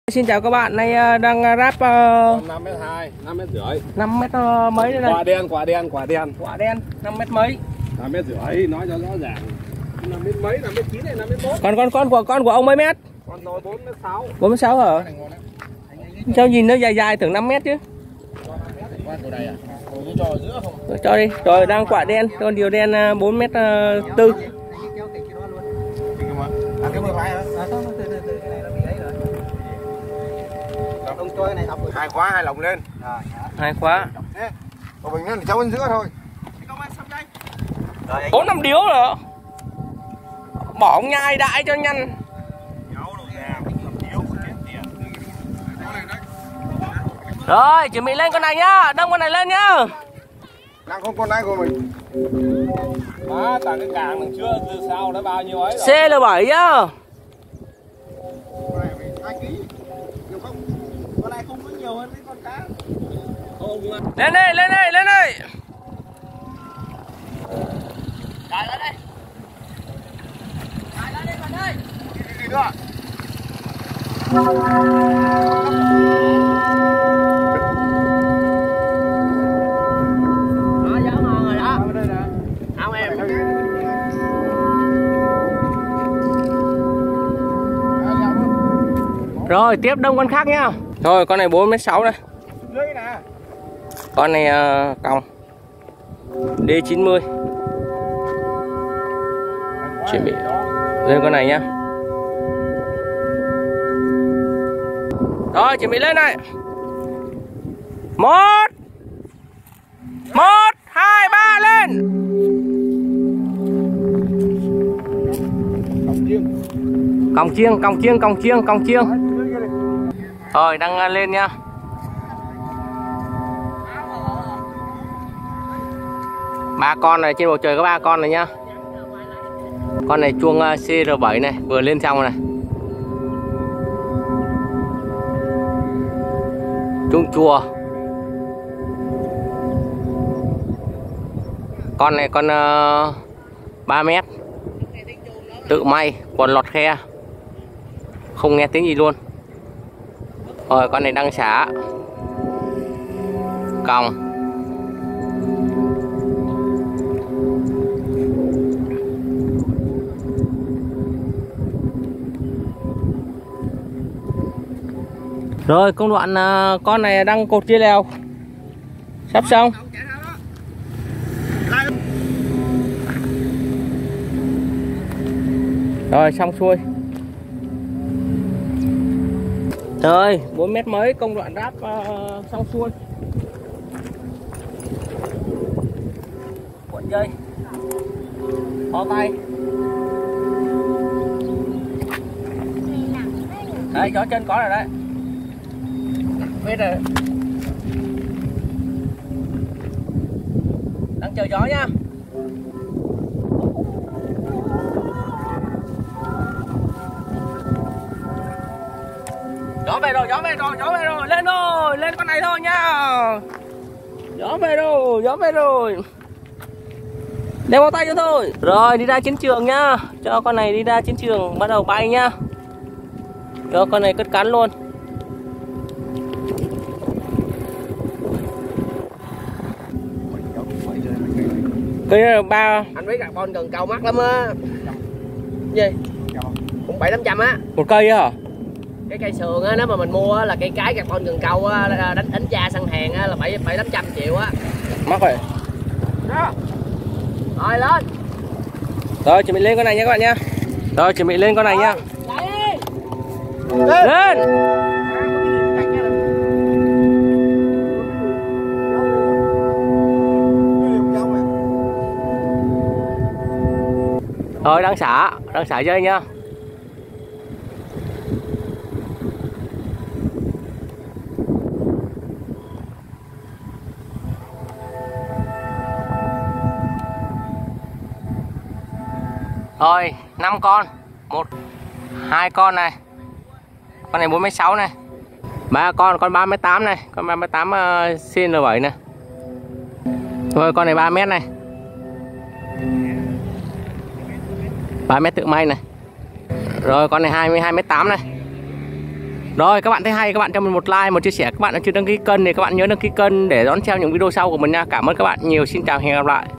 Xin chào các bạn, nay đang ráp 5m2, 5m rưỡi. 5m mấy đây này. Quả đen 5m mấy. 5m rưỡi, nói cho rõ ràng. 5m mấy, 5m9 này, 5m1. Con của ông mấy mét? Con tôi 4m6. 4m6 hả? Sao nhìn nó dài dài tưởng 5m chứ. Con của đây à? Cho ở giữa không? Cho đi. Rồi đang quả đen, con điều đen 4m4. Cái bờ vai hả? Hai khóa, hai lồng lên. Hai khóa. Còn mình thì cháu bên giữa thôi. 4-5 điếu rồi. Bỏ nhai đại cho nhanh. Rồi, chuẩn bị lên con này nhá, đâm con này lên nhá. Đang không con này của mình. Má, cả cái càng mình chưa từ sau đã bao nhiêu ấy rồi. CL7 nhá. Con này 2 kg. Nhiều không? Con này không có nhiều hơn mấy con cá. Lên đây, lên đây, lên đây. Chạy ra đây. Chạy ra đây bạn ơi. Gì nữa? Rồi tiếp đông con khác nhá. Rồi con này 4m6 này. Con này còng D90. Chuẩn bị lên con này nhá. Rồi chuẩn bị lên này. 1 2 3 lên. Còng chiêng. Rồi đang lên nha. Ba con này trên bầu trời có 3 con này nhá. Con này chuông CR7 này vừa lên xong này. Chuông chùa. Con này con 3 mét. Tự may quần lọt khe. Không nghe tiếng gì luôn. Rồi con này đang xả. Còng. Rồi công đoạn con này đang cột chia lèo. Sắp xong. Rồi xong xuôi. Rồi 4m mấy công đoạn ráp xong xuôi. Cuộn dây. Kho tay. Đấy, gió chân có rồi đấy. Biết rồi. Đang chờ gió nha. Gió về rồi, lên con này thôi nha. Gió về rồi. Đeo bao tay cho thôi. Rồi đi ra chiến trường nhá. Cho con này đi ra chiến trường, bắt đầu bay nhá. Cho con này cất cánh luôn. Cái ba anh biết carbon cần cầu mắc lắm á. Gì? Cũng 700-800 á. Một cây á hả? Cái cây sườn á, nếu mà mình mua á, là cây cái carbon cần cầu á, đánh cha săn hàng á, là 700-800 triệu á. Mắc rồi. Đó. Rồi lên. Rồi chuẩn bị lên con này nha các bạn nha. Rồi chuẩn bị lên con này nha. Lên. Rồi đang xả dây nha. Rồi 5 con. 1 2 con này. Con này 4m6 này. 3 con 3m8 này, con 3m8 CN7 này. Rồi con này 3m này. 3 mét tự may này. Rồi con này 22m8 này. Rồi các bạn thấy hay, các bạn cho mình một like, một chia sẻ. Các bạn đã chưa đăng ký kênh thì các bạn nhớ đăng ký kênh để đón xem những video sau của mình nha. Cảm ơn các bạn nhiều. Xin chào, hẹn gặp lại.